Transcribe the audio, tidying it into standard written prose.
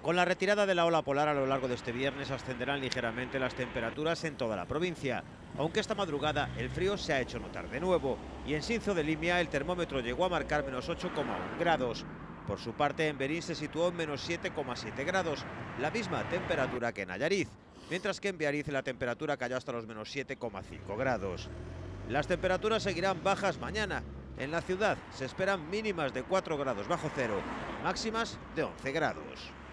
Con la retirada de la ola polar a lo largo de este viernes ascenderán ligeramente las temperaturas en toda la provincia, aunque esta madrugada el frío se ha hecho notar de nuevo y en Sinzo de Limia el termómetro llegó a marcar menos 8,1 grados. Por su parte, en Berín se situó en menos 7,7 grados, la misma temperatura que en Allariz, mientras que en Biarritz la temperatura cayó hasta los menos 7,5 grados. Las temperaturas seguirán bajas mañana. En la ciudad se esperan mínimas de 4 grados bajo cero y máximas de 11 grados.